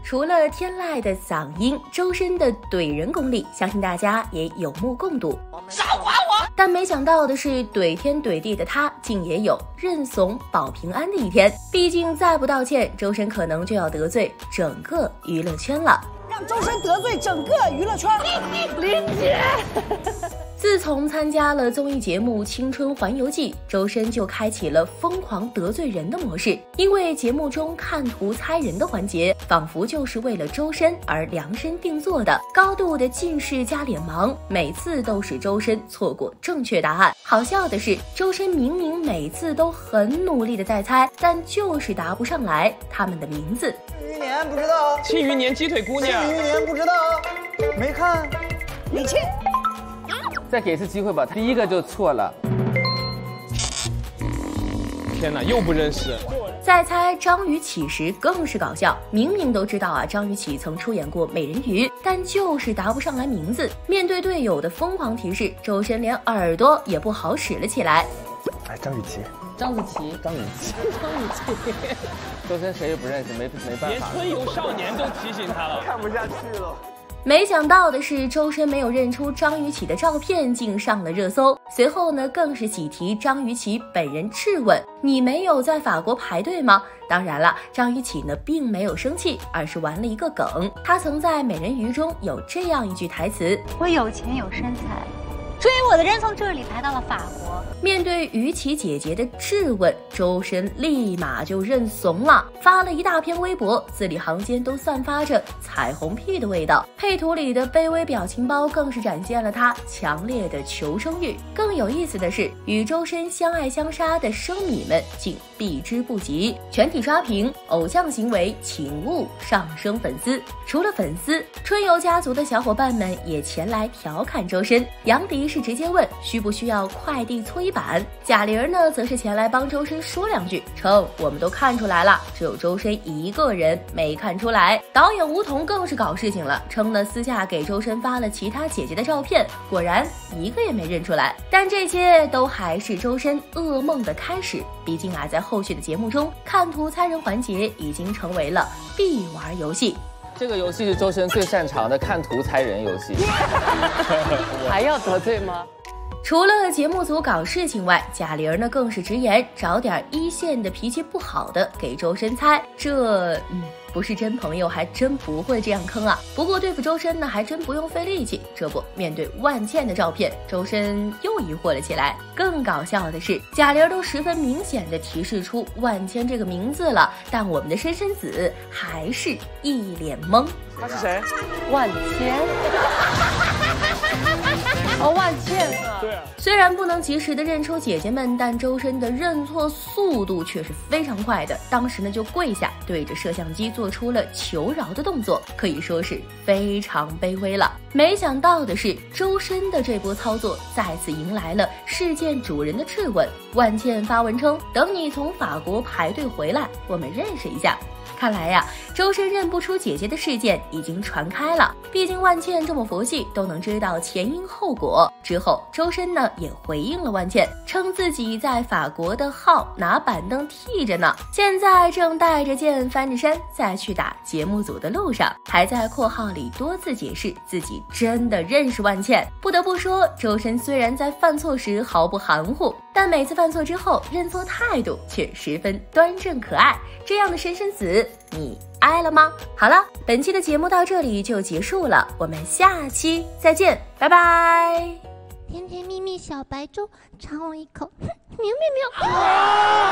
除了天籁的嗓音，周深的怼人功力，相信大家也有目共睹。 少管我！ 但没想到的是，怼天怼地的他，竟也有认怂保平安的一天。毕竟再不道歉，周深可能就要得罪整个娱乐圈了。 让周深得罪整个娱乐圈。 林姐。 自从参加了综艺节目《青春环游记》，周深就开启了疯狂得罪人的模式。因为节目中看图猜人的环节，仿佛就是为了周深而量身定做的，高度的近视加脸盲，每次都使周深错过正确答案。好笑的是，周深明明每次都很努力的在猜，但就是答不上来他们的名字。 庆余年不知道， 庆余年鸡腿姑娘， 庆余年不知道，没看。李沁。 再给一次机会吧，第一个就错了。 天哪，又不认识。 再猜张雨绮时更是搞笑，明明都知道啊，张雨绮曾出演过美人鱼，但就是答不上来名字。面对队友的疯狂提示，周深连耳朵也不好使了起来。 哎，张雨绮， 张子琪，周深谁也不认识，没办连法。 春游少年都提醒他了， 看不下去了。 没想到的是，周深没有认出张雨绮的照片竟上了热搜。随后呢，更是喜提张雨绮本人质问：“你没有在法国排队吗？”当然了，张雨绮呢并没有生气，而是玩了一个梗。她曾在《美人鱼》中有这样一句台词：“ 我有钱有身材，追我的人从这里排到了法国。” 面对雨绮姐姐的质问，周深立马就认怂了，发了一大篇微博，字里行间都散发着彩虹屁的味道。配图里的卑微表情包更是展现了他强烈的求生欲。更有意思的是，与周深相爱相杀的生米们竟避之不及，全体刷屏，偶像行为请勿上升粉丝。除了粉丝，春游家族的小伙伴们也前来调侃周深。杨迪是直接问需不需要快递搓衣板，贾玲呢则是前来帮周深说两句，称我们都看出来了，只有周深一个人没看出来。导演吴彤更是搞事情了，称呢私下给周深发了其他姐姐的照片，果然一个也没认出来。但这些都还是周深噩梦的开始，毕竟啊，在后续的节目中，看图猜人环节已经成为了必玩游戏。 这个游戏是周深最擅长的看图猜人游戏。 还要得罪吗？ 除了节目组搞事情外，贾玲呢更是直言找点一线的脾气不好的给周深猜，这不是真朋友还真不会这样坑啊。不过对付周深呢还真不用费力气，这不面对万茜的照片，周深又疑惑了起来。更搞笑的是，贾玲都十分明显的提示出万茜这个名字了，但我们的深深子还是一脸懵。 他是谁？ 万茜。哦，万茜啊。 对啊。 虽然不能及时的认出姐姐们，但周深的认错速度却是非常快的。当时呢就跪下，对着摄像机做出了求饶的动作，可以说是非常卑微了。没想到的是，周深的这波操作再次迎来了事件主人的质问。万茜发文称，等你从法国排队回来，我们认识一下。看来呀，周深认不出姐姐的事件已经传开了。毕竟万茜这么佛系，都能知道前因后果。之后，周深呢也回应了万茜，称自己在法国的号拿板凳替着呢，现在正带着剑翻着山再去打节目组的路上，还在括号里多次解释自己真的认识万茜。不得不说，周深虽然在犯错时毫不含糊，但每次犯错之后认错态度却十分端正可爱。这样的深深子，你爱了吗？好了，本期的节目到这里就结束了，我们下期再见，拜拜。 甜甜蜜蜜小白粥，尝我一口，喵喵喵。